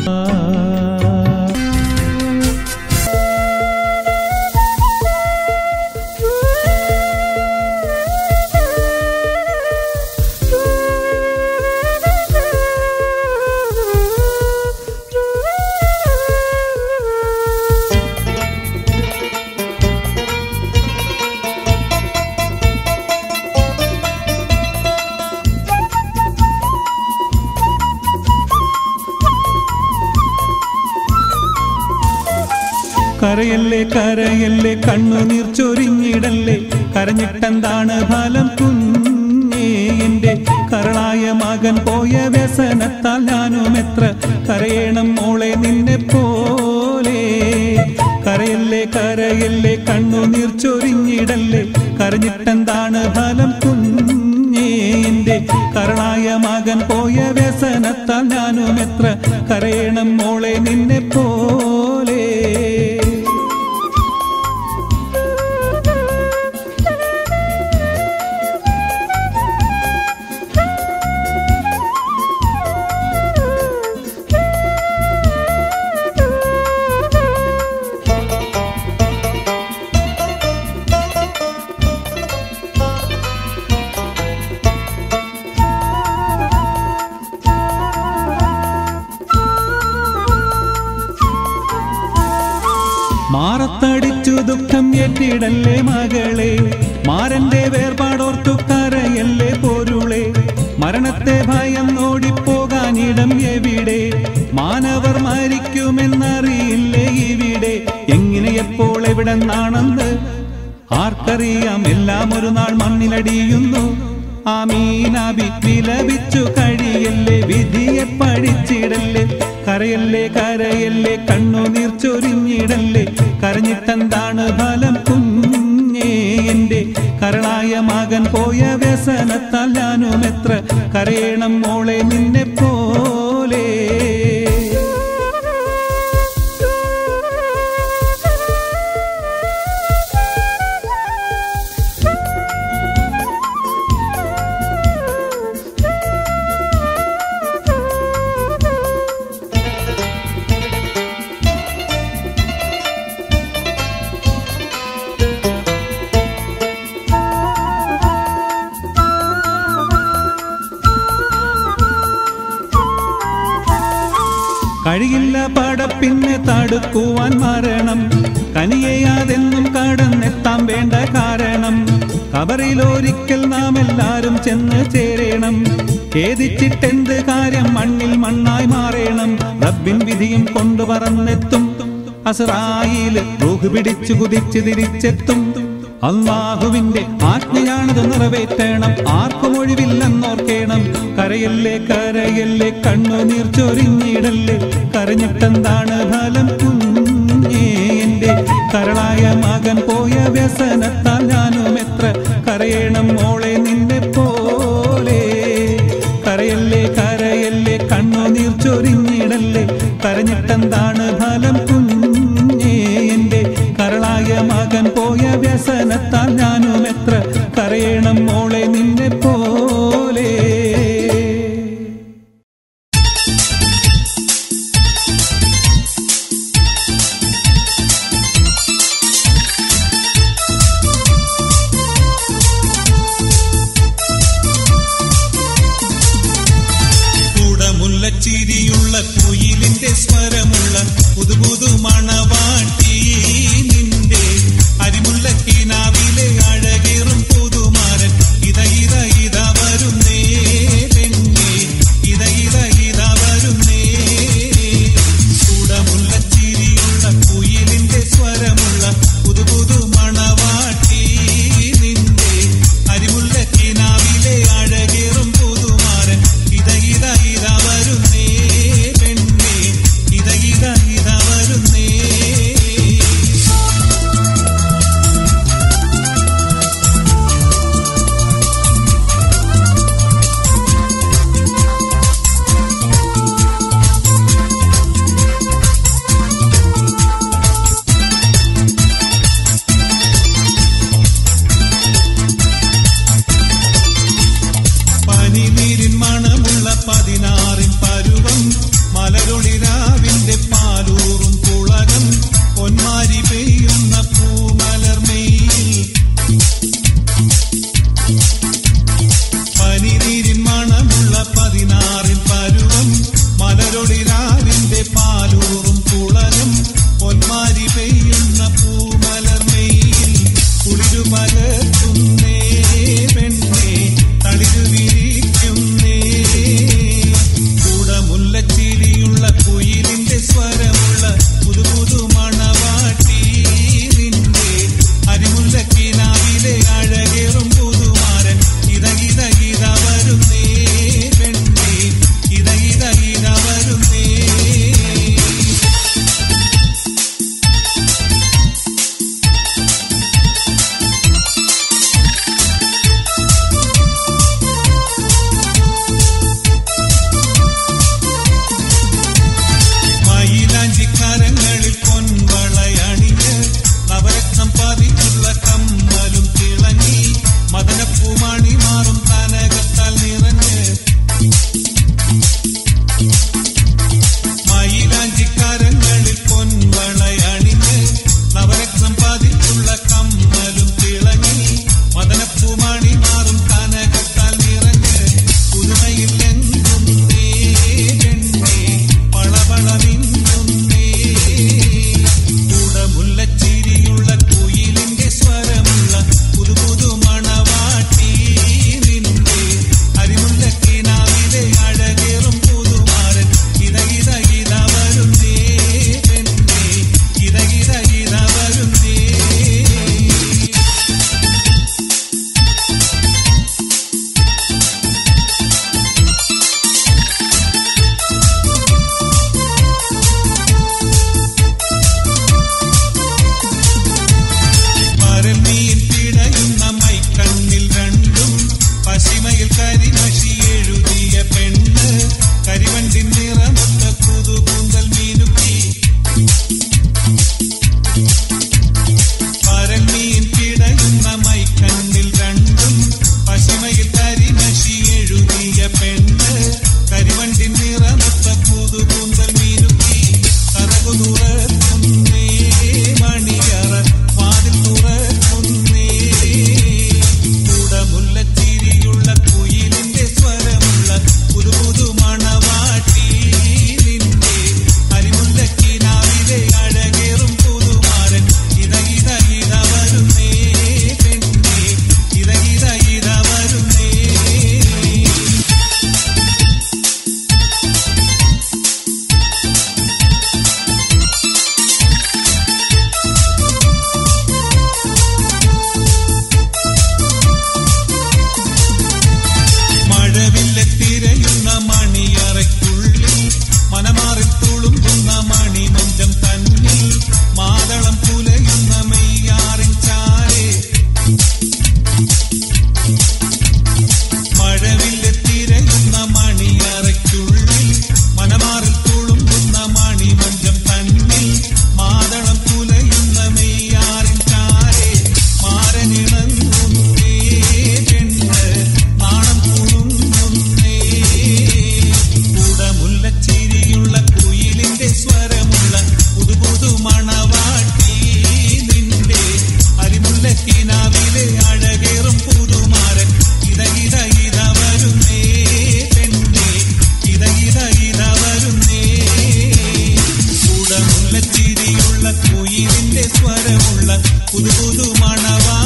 കരയല്ലേ കരയല്ലേ കണ്ണുനീർ ചൊരിഞ്ഞിടല്ലേ, കരഞ്ഞിട്ടെന്താണ് ഫലം കുഞ്ഞേ എന്റെ കരളായ മകൻ പോയ വ്യസനത്താൽ ഞാനും എത്ര കരയണം മോളെ നിന്നെ പോലെ. കരയല്ലേ കരയല്ലേ കണ്ണുനീർ ചൊരിഞ്ഞിടല്ലേ, കരഞ്ഞിട്ടെന്താണ് ഫലം കുഞ്ഞേ എന്റെ കരളായ മകൻ പോയ വ്യസനത്താൽ ഞാനും എത്ര കരയണം മോളെ നിന്നെ പോലെ. മാറത്തടിച്ചു ദുഃഖം ഏറ്റിടല്ലേ മകളെ, മാരന്റെ വേർപാടോർത്തു കരയല്ലേ പൊരുളെ. മരണത്തെ ഭയം ഓടിപ്പോകാനിടം എവിടെ, മാനവർ മരിക്കുമെന്നറിയില്ലേ ഇവിടെ. എങ്ങനെ എപ്പോൾ എവിടെ നിന്നാണെന്ന് ആർക്കറിയാം, എല്ലാം ഒരു നാൾ മണ്ണിലടിയുന്നു. ആമീനാബി വിലപിച്ചു കഴിയല്ലേ, വിധിയെ പഠിച്ചിടല്ലേ. കരയല്ലേ കരയല്ലേ കണ്ണുനീർ ചൊരിഞ്ഞിടല്ലേ, കരഞ്ഞിട്ടെന്താണ് ഫലം കുഞ്ഞേ എന്റെ കരളായ മകൻ പോയ വ്യസനത്താൽ ഞാനും എത്ര കരയണം മോളെ നിന്നെ പോലെ. കഴിയില്ല പടപ്പിന്നെ തടുക്കുവാൻ മരണം, കനിയയാതെന്നും കടന്നെത്താൻ വേണ്ട കാരണം. കബറിലൊരിക്കൽ നാം എല്ലാരും ചെന്ന് ചേരണം, ഖേദിച്ചിട്ടെന്ത് കാര്യം, മണ്ണിൽ മണ്ണായി മാറണം. റബ്ബിൻ വിധിയും കൊണ്ടു പറന്നെത്തും അസ്റായീല്, റൂഹ് പിടിച്ചു കുതിച്ചു തിരിച്ചെത്തും. അല്ലാഹുവിന്റെ ആജ്ഞയാണത് നിറവേറ്റണം, ആർക്കും ഒഴിവില്ലെന്നോർക്കേണം. കരയല്ലേ കരയല്ലേ കണ്ണുനീർ ചൊരിഞ്ഞിടല്ലേ, കരഞ്ഞിട്ടെന്താണ് ഫലം കുഞ്ഞേ എന്റെ കരളായ മകൻ പോയ വ്യസനത്താൽ ഞാനും എത്ര കരയണം മോളെ നിന്നെ പോലെ. കരയല്ലേ കരയല്ലേ കണ്ണുനീർ ചൊരിഞ്ഞിടല്ലേ, കരഞ്ഞിട്ടെന്താണ് ഫലം കുഞ്ഞേ എന്റെ കരളായ മകൻ പോയ വ്യസനത്താൽ ഞാനും എത്ര കരയണം മോളെ നിന്നെ പോലെ. ചിരിയുള്ള കുയിലിന്റെ സ്വരമുള്ള പുതുപുതു മണവാട്ടി നിന്റെ അരിമുള്ള കിനാവിലെ അഴകേറും പുതുമാരൻ ഇത ഇത ഇത വരുന്നേ പെണ്ണേ, ഇത ഇത ഇത വരുന്നേ. ചൂടമുള്ള ചിരിയുള്ള കുയിലിന്റെ സ്വരമുള്ള പുതുപുതു മണവാട്ടി നിന്റെ അരിമുള്ള കിനാവിലെ അഴകേറും പുതുമാരൻ ഇത ഇത ഇത വരുന്നേ പെണ്ണേ, ഇത ഇത ഇത വരുന്നേ. കതിരൊളിരാവിന്റെ പാലൂറും കുളനും പൊന്മാരി പെയ്യുന്ന പൂമലർമെയിൽ കുളിരു പലർത്തുന്നേ പെണ്ണേ തളിരു വിരിക്കുന്നേ കൂടമുല്ലച്ചിരിയുള്ള കുയിലിന്റെ സ്വരമുള്ള പുതുപുതു മണവാട്ടി നിന്റെ അരിമുല്ലക്കിനാവിലെ അഴകേറും പുതുമാരൻ ഇതകിത ഗീത വരുന്നേ പെണ്ണേ ഇതകിത ഗീത വരുന്നേ മയിലാഞ്ചിക്കരങ്ങളിൽ പൊൻവളയണിഞ്ഞ് നവരത്നം പതിച്ചുള്ള കമ്മലും തിളങ്ങി മദനപ്പൂമണി മാറും കനകത്താൽ നിറഞ്ഞ് മയിലാഞ്ചിക്കരങ്ങളിൽ പൊൻവളയണിഞ്ഞ് നവരത്നം പതിച്ചുള്ള കമ്മലും തിളങ്ങി മദനപ്പൂമണി മാറും കനകത്താൽ നിറഞ്ഞ് പുതുമയിൽ എങ്ങുന്നേ പെണ്ണേ പളപള മിന്നുന്നേ കൂടമുല്ലച്ചിരിയുള്ള കുയിലിന്റെ സ്വരമുള്ള പുതുപുതു മണവാട്ടി നിന്റെ അരിമുല്ലക്കിനാവിലെ അഴകേറും പുതുമാരൻ ഇതകിത ഗീത വരുന്നേ പെണ്ണേ ഇതകിത ഗീത വരുന്നേ പരൽമീൻ പിടയുന്ന മൈക്കണ്ണിൽ രണ്ടും പശിമയിൽ കരിമഷി എഴുതിയ പെണ്ണ് കരിവണ്ടിൻ നിറമൊത്ത പുതുകൂന്തൽ മീനുക്കി പരൽമീൻ പിടയുന്ന മൈക്കണ്ണിൽ രണ്ടും പശിമയിൽ കരിമഷി എഴുതിയ പെണ്ണ് കരിവണ്ടിൻ നിറമൊത്ത പുതുകൂന്തൽ മീനുക്കി കഥകു തുറക്കുന്നേ മണിയറ വാതിൽ തുറക്കുന്നേ കൂടമുല്ലച്ചിരിയുള്ള കുയിലിന്റെ സ്വരമുള്ള പുതുപുതു മണവാട്ടി നിന്റെ അരിമുല്ലക്കിനാവിലെ അഴകേറും പുതുമാരൻ ഇതകിത ഗീത വരുന്നേ പെണ്ണേ ഇതകിത ഗീത വരുന്നേ മഴവില്ലത്തിരയുന്ന മണിയറയ്ക്കുള്ളിൽ മനമാറിൽ തുളുമ്പുന്ന മണിമഞ്ചം തന്നിൽ മാതളം പുലയുന്ന മെയ്യാറിൻ ചാരെ മഴവില്ലത്തിരയുന്ന മണിയറയ്ക്കുള്ളിൽ മനമാറിൽ തുളുമ്പുന്ന മണിമഞ്ചം തന്നിൽ മാതളം പുലയുന്ന മെയ്യാറിൻ ചാരെ മാരനിണങ്ങുന്നേ പെണ്ണ് നാണം കുണുങ്ങുന്നേ കൂടമുല്ലച്ചിരിയുള്ള കുയിലിന്റെ സ്വരമുള്ള പുതുപുതു മണവാട്ടി നിന്റെ അരിമുല്ലക്കിനാവിലെ അഴകേറും പുതുമാരൻ ഇതകിത ഗീത വരുന്നേ പെണ്ണേ ഇതകിത ഗീത വരുന്നേ കൂടമുല്ലച്ചിരിയുള്ള കുയിലിന്റെ സ്വരമുള്ള പുതുപുതു മണവാട്ടി